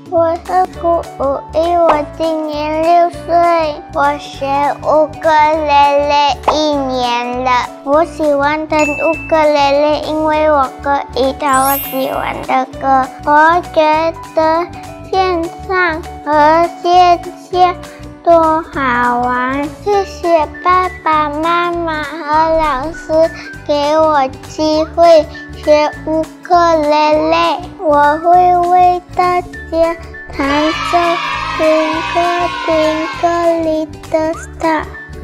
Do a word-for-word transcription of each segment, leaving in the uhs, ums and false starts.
我是顾武艺，我今年六岁，我学乌克丽丽一年了。我喜欢弹乌克丽丽，因为我可以弹我喜欢的歌。我觉得线上和线下多好玩！谢谢爸爸妈妈和老师给我机会学乌克丽丽，我会为大家弹奏《Twinkle Twinkle Little Star》。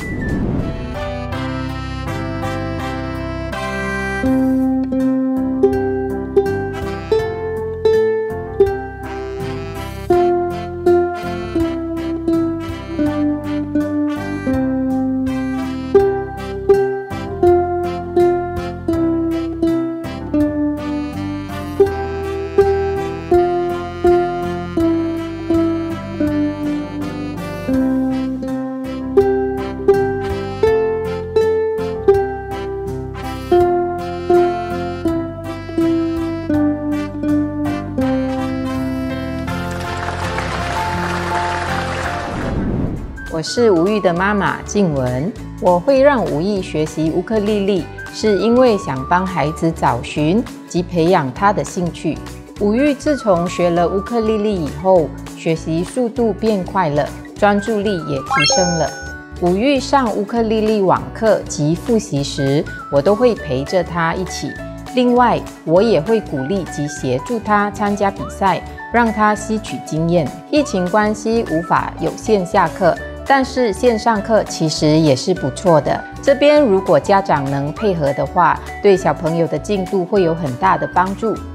我是吴玉的妈妈静雯，我会让吴玉学习乌克丽丽，是因为想帮孩子找寻及培养他的兴趣。吴玉自从学了乌克丽丽以后，学习速度变快了，专注力也提升了。吴玉上乌克丽丽网课及复习时，我都会陪着他一起。另外，我也会鼓励及协助他参加比赛，让他吸取经验。疫情关系无法有线下课，但是线上课其实也是不错的。这边如果家长能配合的话，对小朋友的进度会有很大的帮助。